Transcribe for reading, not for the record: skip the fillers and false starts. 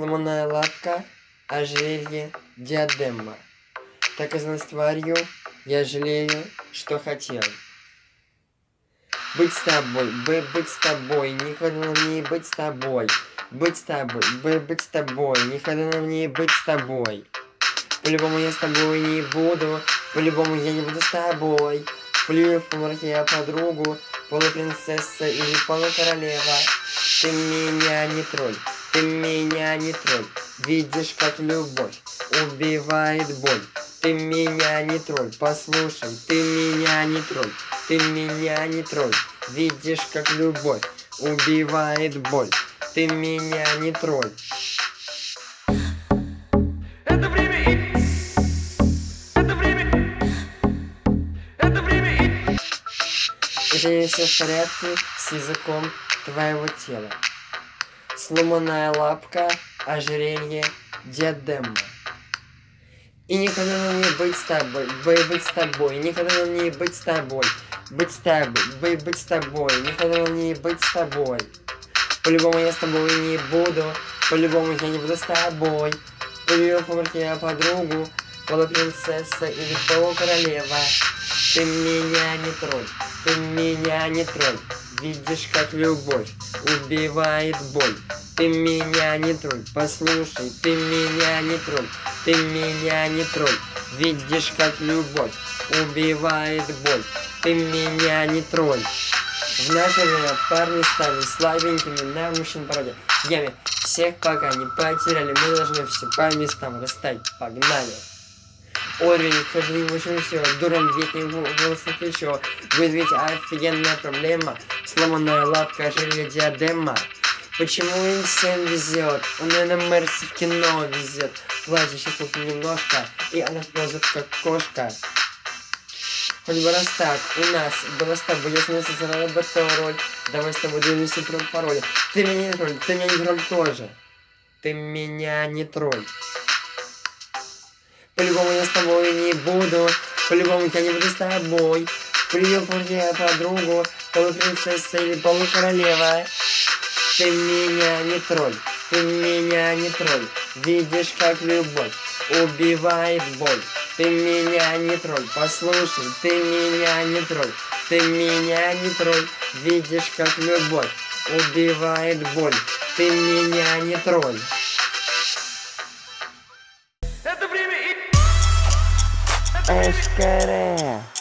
Сломанная лапка, ожерелье, диадема. Так казалось тварью, я жалею, что хотел. Быть с тобой, быть с тобой, никогда не быть с тобой. Быть с тобой, быть с тобой, никогда не быть с тобой. По-любому я с тобой не буду, по-любому я не буду с тобой. Плюю в помарке я подругу, полупринцесса или полукоролева. Ты меня не тролль, ты меня не тролль. Видишь, как любовь убивает боль. Ты меня не тролль, послушай, ты меня не тролль. Ты меня не тролль, видишь, как любовь убивает боль. Ты меня не тролль. Это время и... Это время... Это время и... Это не все в порядке с языком твоего тела. Сломанная лапка, ожерелье, диадема. И никогда нам не быть с тобой, быть с тобой, никогда нам не быть с тобой, быть с тобой, быть с тобой, никогда нам не быть с тобой. По-любому я с тобой не буду, по-любому я не буду с тобой. Полюбил помарки я подругу, полупринцесса или полукоролева. Ты меня не тролль, ты меня не тролль. Видишь, как любовь убивает боль. Ты меня не тролль, послушай, ты меня не тролль. Ты меня не тролль, видишь, как любовь убивает боль. Ты меня не тролль. В наше время парни стали слабенькими на мужчин пароде. Ями всех пока не потеряли, мы должны все по местам расставить. Погнали! Уровень, каждый мужчин все, дуром ведь не голос на плечо. Будет ведь офигенная проблема. Сломанная лапка, ожерелье, диадема. Почему им всем везет? Он, наверное, Мерси в кино везет. Плачущий тут немножко, и она ползет как кошка. Хоть бы раз так, у нас было с тобой, если не создала бы эту роль. Давай с тобой делимся про пароль. Ты меня не тролль, ты меня не тролль тоже. Ты меня не тролль. По-любому я с тобой не буду, по-любому я не буду с тобой. Привет, я подругу, полупринцесса или полукоролева. Ты меня не тролль, ты меня не тролль. Видишь, как любовь убивает боль. Ты меня не тролль, послушай, ты меня не тролль. Ты меня не тролль, видишь, как любовь убивает боль. Ты меня не тролль. Это время и... Эшкере.